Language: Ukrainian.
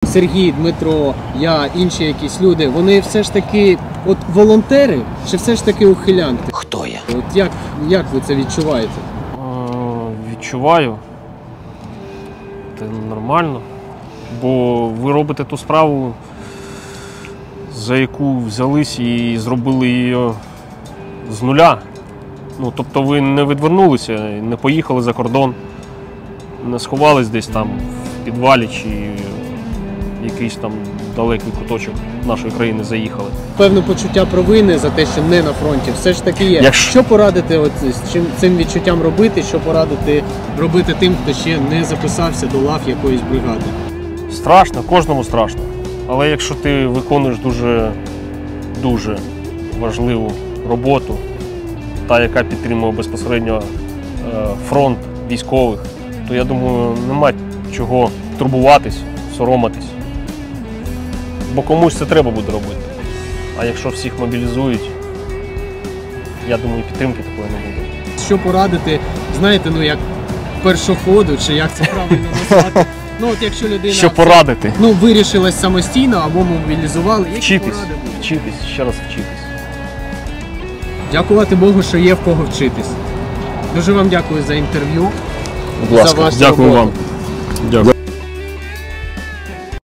Сергій, Дмитро, я, інші якісь люди, вони все ж таки от волонтери чи все ж таки ухилянти? Хто я? От як ви це відчуваєте? Відчуваю. Це нормально. Бо ви робите ту справу, за яку взялись і зробили її з нуля. Ну, тобто ви не відвернулися, не поїхали за кордон, не сховались десь там в підвалі чи якийсь там далекий куточок нашої країни заїхали. Певне почуття провини за те, що не на фронті, все ж таки є. Що порадити от з цим відчуттям робити, що порадити робити тим, хто ще не записався до лав якоїсь бригади? Страшно, кожному страшно. Але якщо ти виконуєш дуже важливу роботу, та, яка підтримує безпосередньо фронт військових, то я думаю, нема чого турбуватись, соромитись. Бо комусь це треба буде робити. А якщо всіх мобілізують, я думаю, підтримки такої не буде. Що порадити, знаєте, ну як першоходу, чи як це правильно назвати? Ну от якщо людина Що порадити? Ну, вирішилась самостійно або мобілізували, які поради будуть? Вчитись, ще раз вчитись. Дякувати Богу, що є в кого вчитись. Дуже вам дякую за інтерв'ю. Будь ласка, за вашу дякую роботу. вам. Дякую.